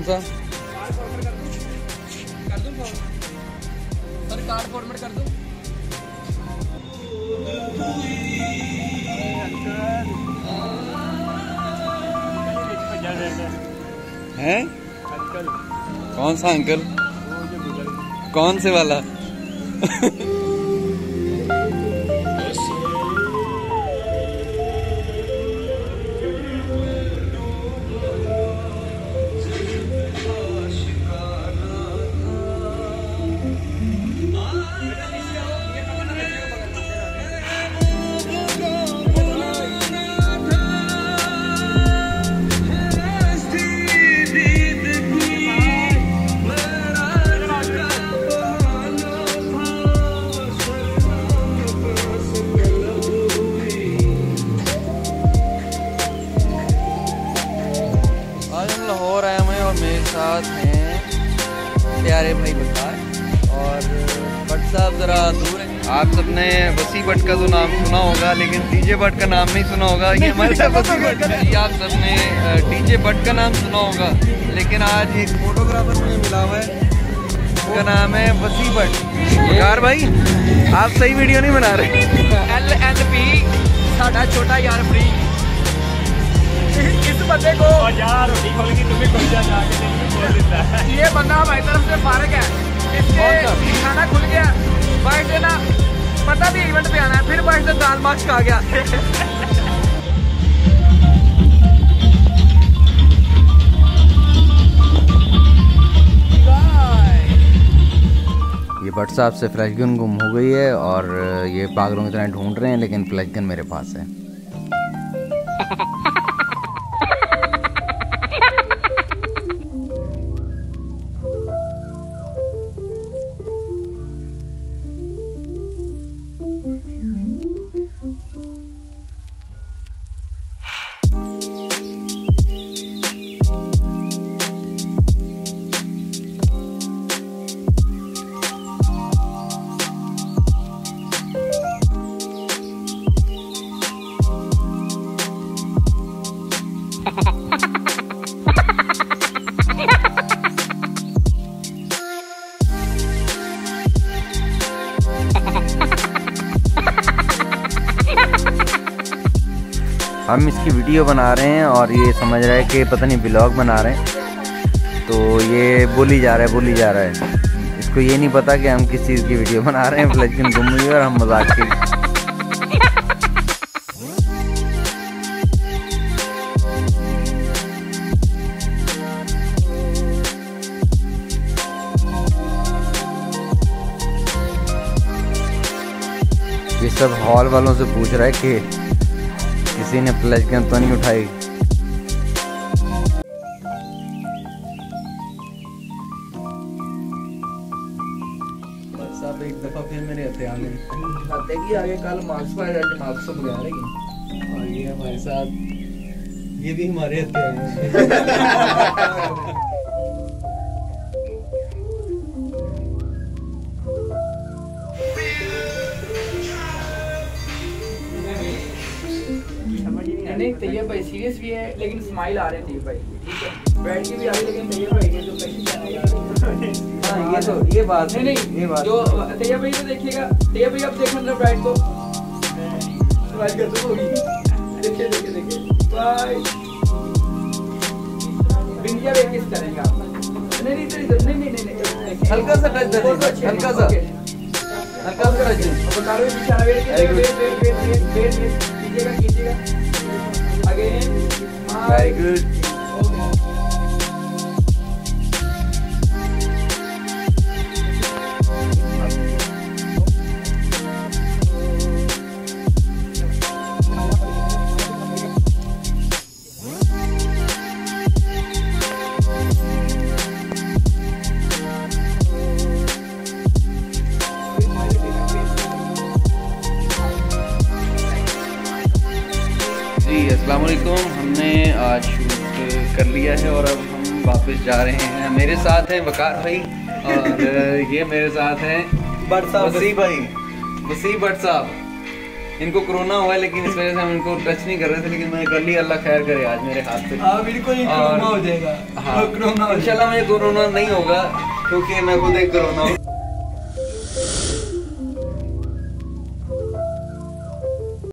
कौन सा? कर दूं सर, कार्ड फॉर्मेट कर दूं? हैं? कौन सा अंकल? कौन से वाला? साथ हैं प्यारे भाई बकार और भट्ट साहब ज़रा दूर हैं। आप सबने वसी भट्ट का तो नाम सुना होगा लेकिन डीजे भट्ट का नाम नहीं सुना होगा। ये हमारे साथ वसी भट्ट है। आप सबने डीजे भट्ट का नाम सुना होगा लेकिन आज एक फोटोग्राफर मुझे मिला हुआ है, उसका नाम है वसी भट्ट। बकार भाई आप सही वीडियो नहीं बना रहे। LNP साडा छोटा यार फ्री। इस बंदे को यार रोटी खोलेगी तुम्हें खुल जा जाके बोल देता है। ये बंदा हमारी तरफ से फारग है, इसके खाना खुल गया। भाई से ना पता भी इवेंट पे आना है, फिर भाई से दाल माश खा गया। ये भट्ट साहब से फ्लैश गन गुम हो गई है और ये पागलों की तरह ढूंढ रहे हैं लेकिन फ्लैश गन मेरे पास है। हम इसकी वीडियो बना रहे हैं और ये समझ रहा है कि पता नहीं ब्लॉग बना रहे हैं, तो ये बोली जा रहा है। इसको ये नहीं पता कि हम किस चीज़ की वीडियो बना रहे हैं। फ्लैश गन गुम हुई और हम मजाक के ये सब हॉल वालों से पूछ रहा है कि किसी ने फ्लैश गन तो नहीं उठाई। साहब एक दफा फिर मेरे हथियार में खाते की आगे कल मार्क्स पर मार्क्स सब लगा रही और ये हमारे साथ ये भी हमारे हथियार में। नहीं तैयब भाई सीरियस भी है लेकिन स्माइल आ रहे थे भाई, ठीक है बैठ के भी आ रहे लेकिन तैयब भाई के जो पैसे हां ये बात नहीं ये बात जो तैयब भाई को देखिएगा। तैयब भाई अब देखो ना ब्राइट को स्माइल कर दो होगी। देखिए बाय बिंदिया वे किस करेंगे आप? नहीं हल्का सा टच दे, हल्का सा टच बता रहे बिचारा वेट कीजिएगा again. Very good. अस्सलाम वालेकुम। हमने आज शूट कर लिया है और अब हम वापस जा रहे हैं। मेरे साथ हैं वकार भाई और ये मेरे साथ हैं वसी भट्ट साहब। इनको कोरोना हुआ है, लेकिन इस वजह से हम इनको टच नहीं कर रहे थे, लेकिन मैं कर ली, अल्लाह खैर करे आज मेरे हाथ से। हाँ बिल्कुल ही कोरोना हो जाएगा। हाँ, इंशाल्लाह मुझे कोरोना नहीं होगा क्योंकि मैं खुद एक कोरोना हूँ।